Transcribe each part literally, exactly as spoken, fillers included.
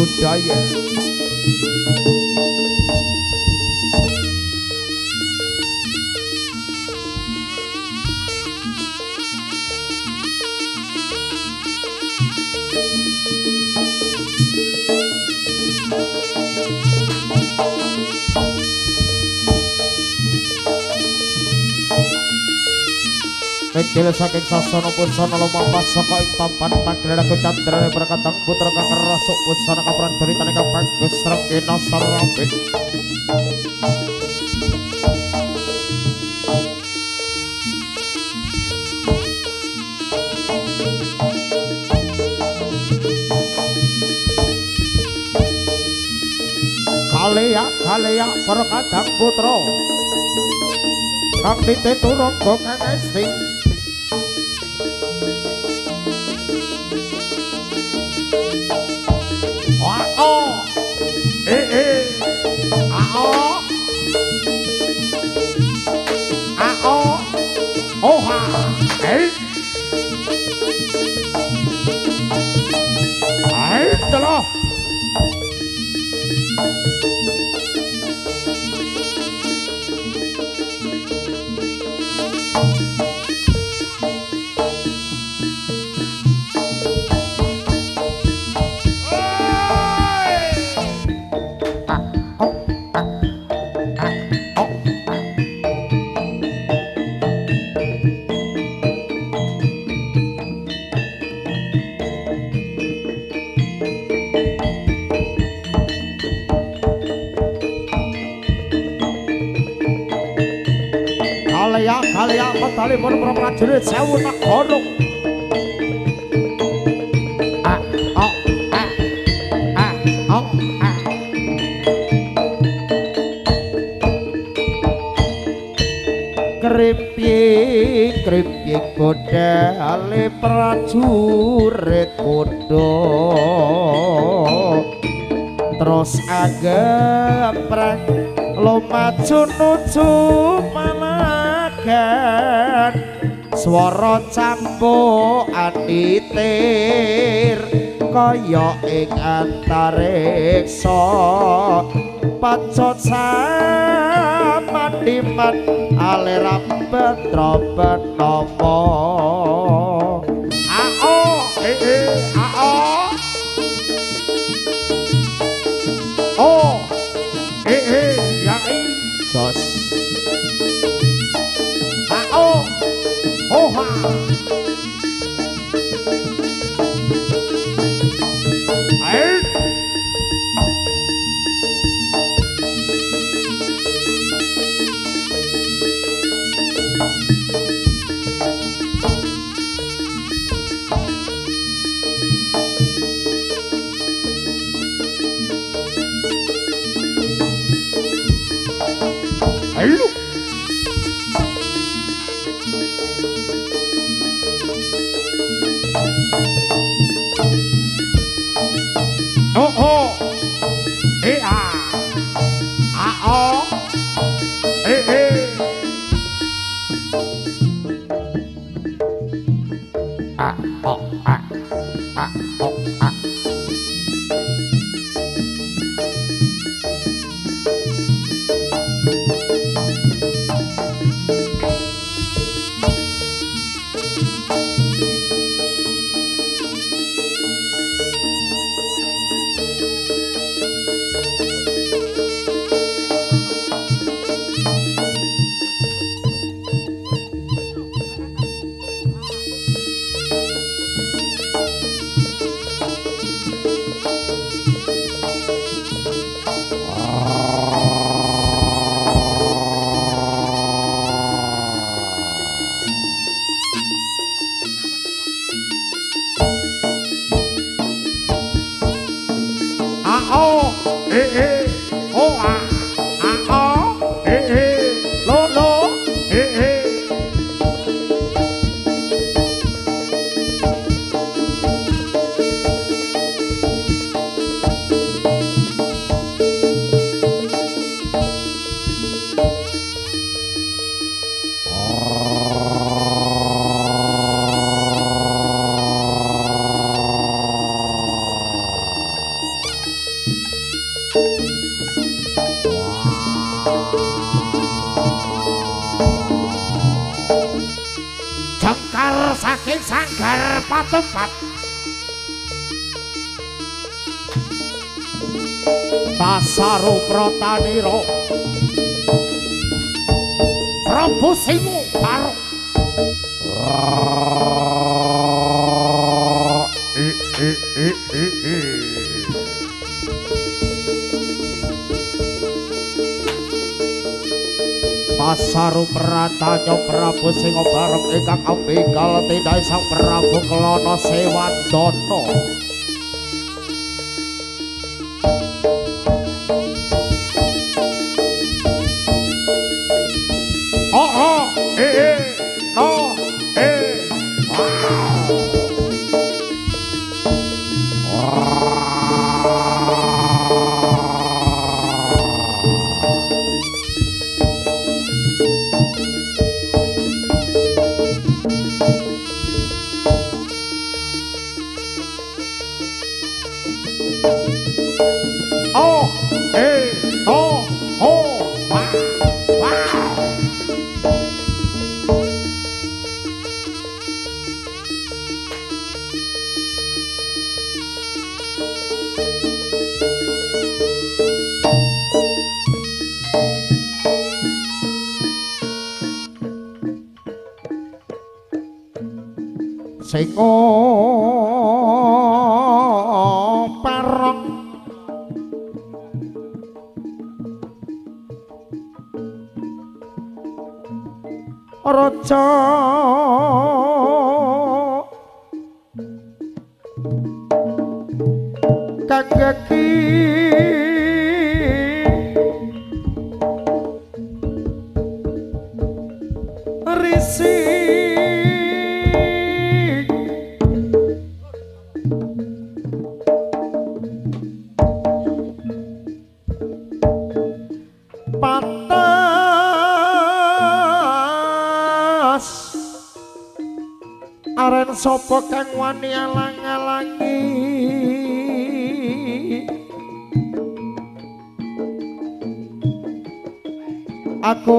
budaya. Mikil saking sasana pusana lumampah saka ing tampan panggenaku candrane berkatang putra kang rasuk pusana kapran beritane kang bagus rengkena sarapit. Kalea kalea berkatang putra kang diteturangga kang esti. Talipun para prajurit sewu negara. Ah, oh, ah, ah, oh, ah. Kripik, kripik godale prajurit kuda. Terus agepreng lumaju nuju managan. Swara cambuk atitir kaya ing antariksa pacut samandiman alera betra benapa ao eh eh ao oh eh eh yai jos ao oha air ayo oh oh eh ah ah oh eh eh ah oh ah ah oh ah oh eh eh oh ah ah oh eh eh lo lo eh eh putra saking Sanggar Patempat Basaru Pratanira Prabu Singo Barok i i i i i Basaru Pratanya Prabu Singo Barok ingkang ambikal tindhake Sang Prabu Kelana Sewandana oh oh eh eh no eh oh eh no oh wow wow Singo Barok Raja Kageki Risi Pantas aren sapa kang wani alang-alangi aku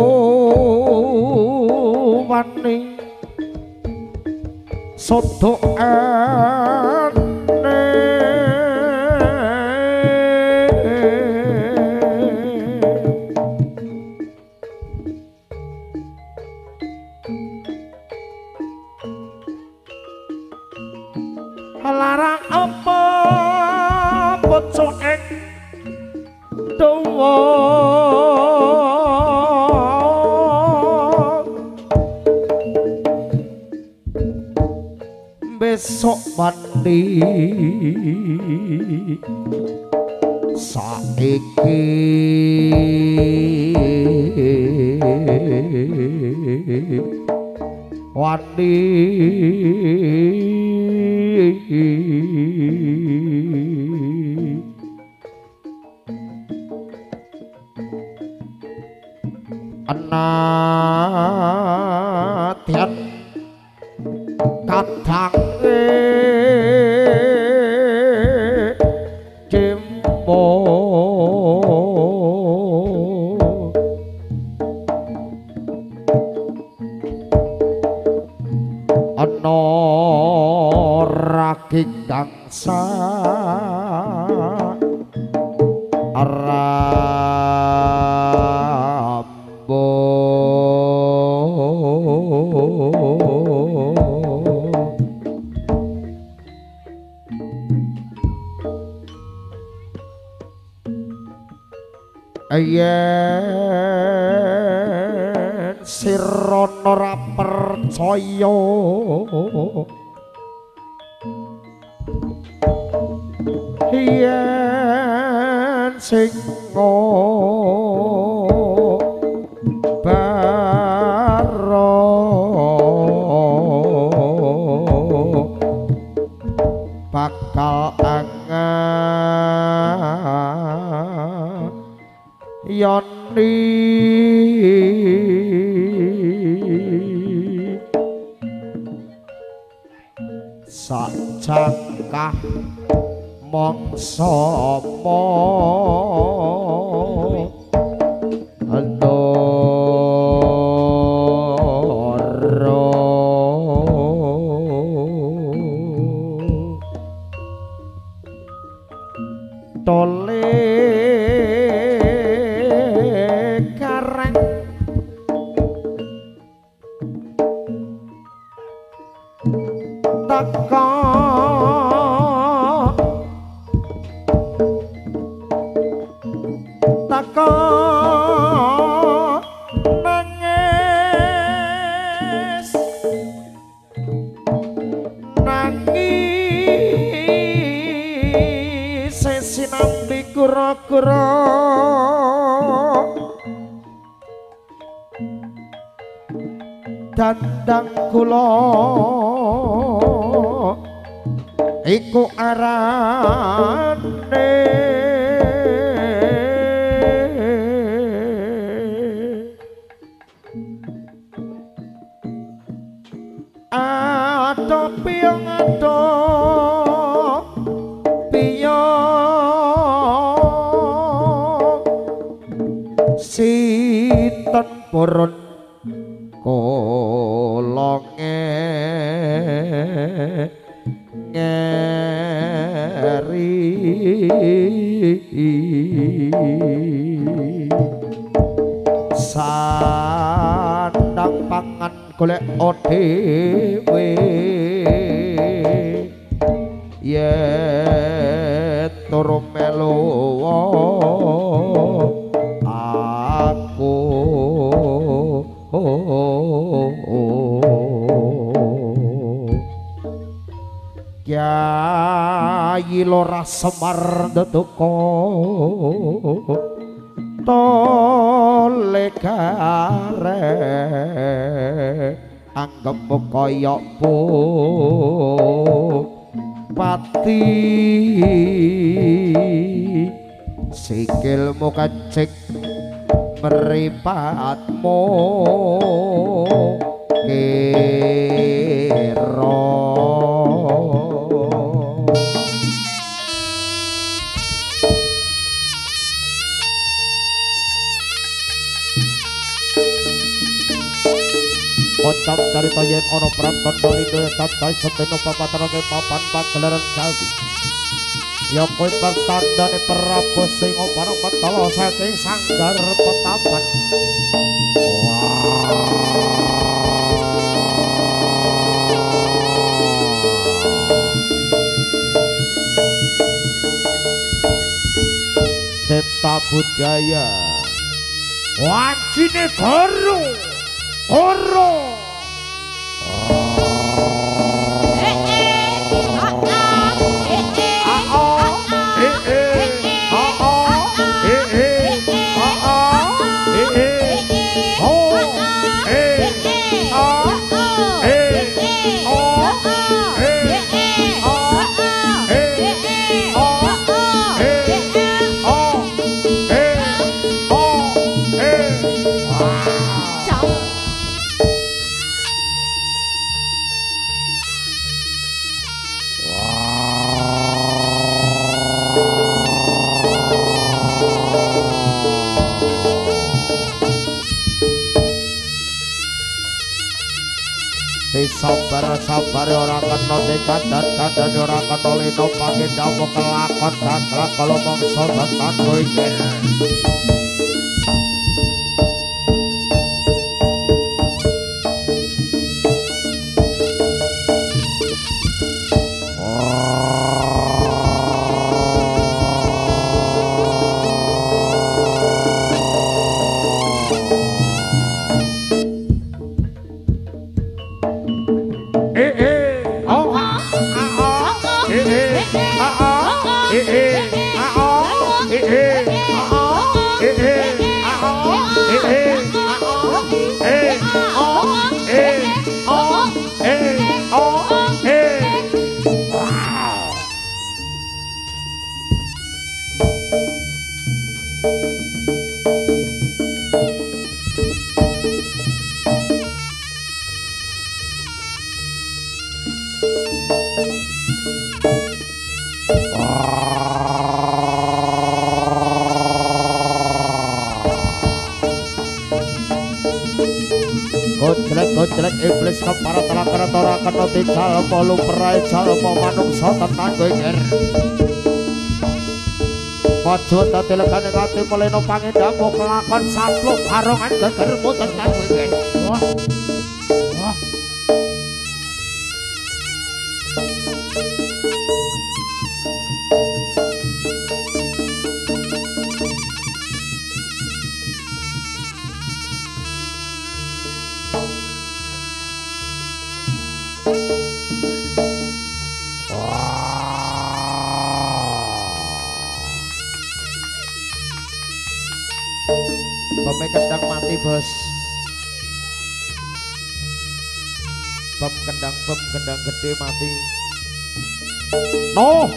wani sodo larang apa bocah ing dawa besok mandi saiki wandi anatian kadang jembo ana ragi kangsa Rambo yen sira ora percaya yen Singo Barok bakal angan yoni sajangkah mangsa mo andara tole kareng teko teko nangis nangis sesinambi kura-kura dandang kula iku arane ado piyong ado piyong sinten purun kolonge ngeri sandang pangan golek dhewe yen turu melu aku Kyai Lora Semar Detuko tole kare anggep kaya pati sikilmu kecik meripatmu kira kocap carita yen ana pratandha lido katai seteno papatrake papan pagelaran sawi ya kowe pertandane Prabu Singa Parangkatala saking sanggar petapan Cipta budaya wajine guru guru sabar-sabar ora kena dikadan-kadan ora kena lino pangendamu kelakon daklak kalau mangsa tenan kowe iki Jelek iblis kepara telah kena tora kena tical polu perai jalmo manungsa tenan kowe nger Maju dadi legane ati meleno pangindangmu kelakon sapluk barongan gegermu tenan kowe. Wah. Wah. Bome kendang mati bos. Bom kendang bom kendang gede mati. No.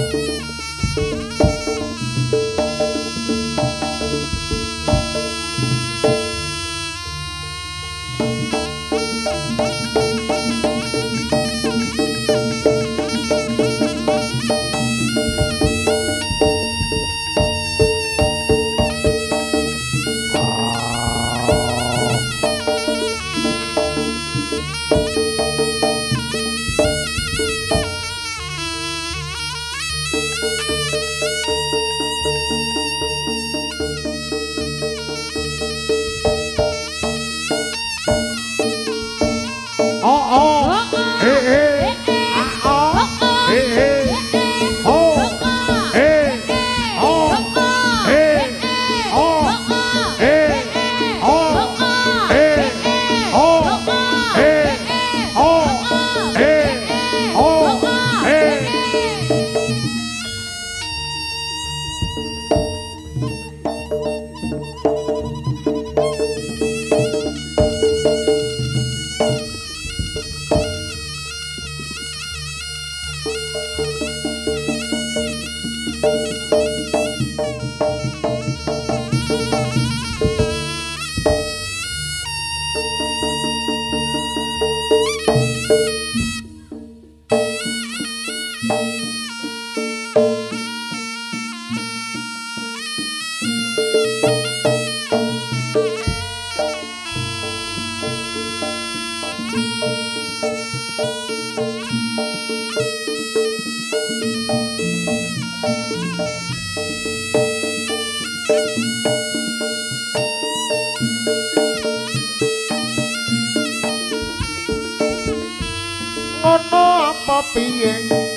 Piye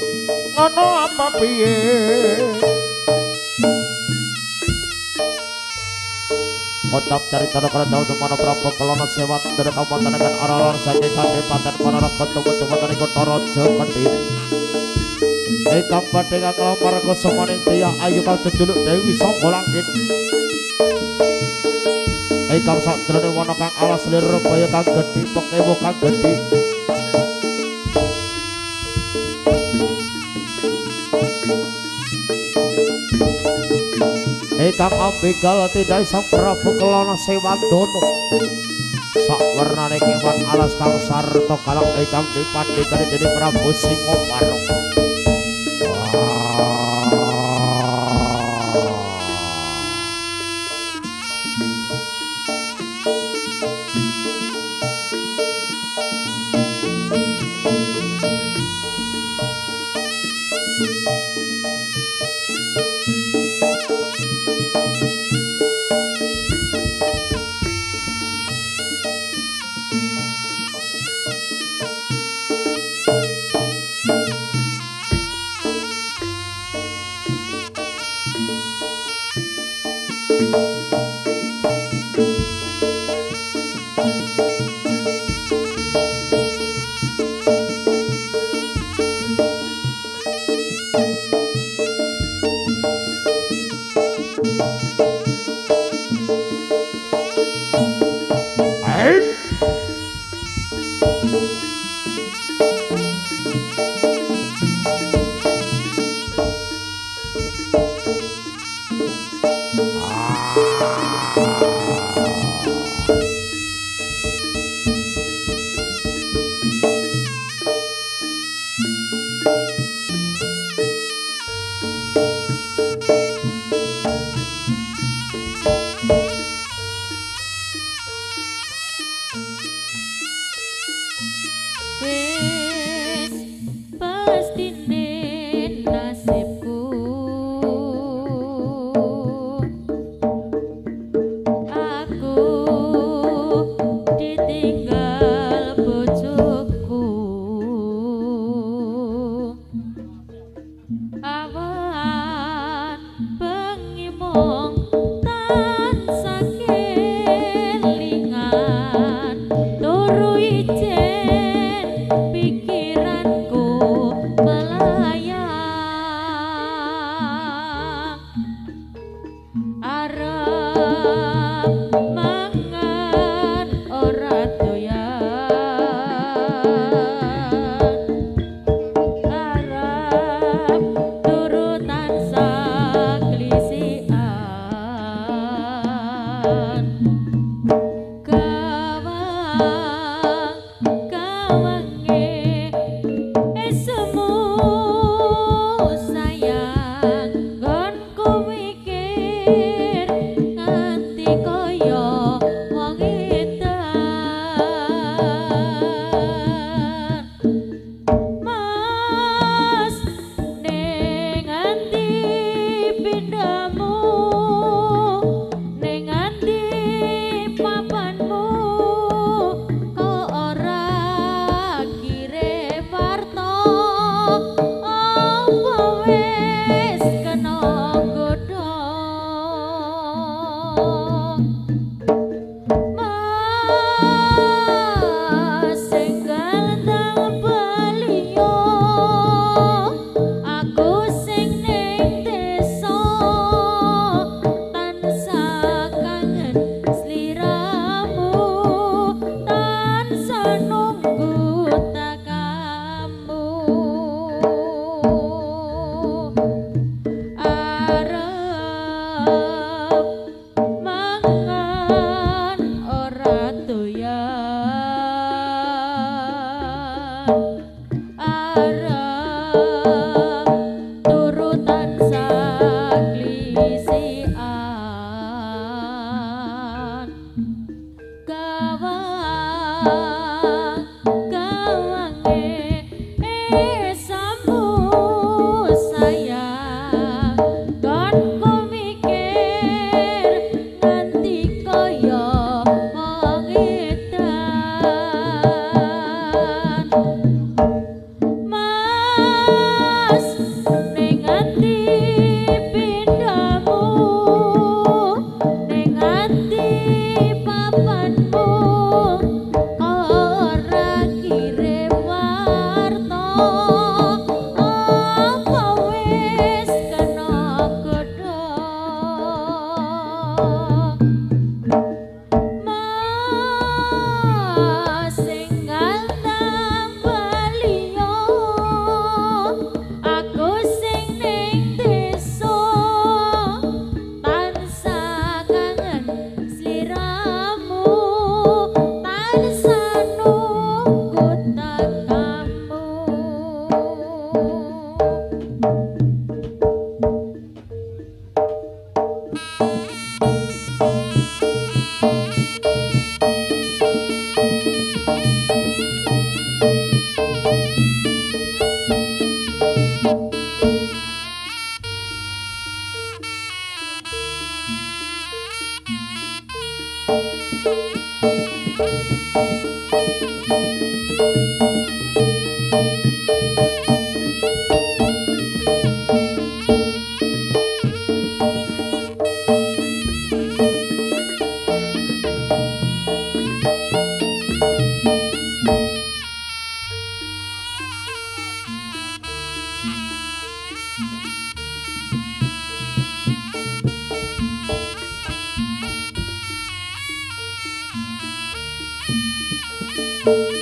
ngono apa piye Kotap carita kala jauh temana Prabu Kelana sewat dari kabupaten Aror saking Kabupaten Ponorogo tumut-tumut iku Toraja Kediri ingkang badhe nglamar kusumaning Tiyang Ayu kang jejuluk Dewi Sangga Langit ingkang sakjroning wana kang alas lir baya kang gedhi pekewo kang gedhi ingkang ambegal tidak Sang Prabu Kelana Sewandana sak wernane kewan alas kang sarta kalak ingkang dipandhegani dening Prabu Singoparwa. Ah Thank you.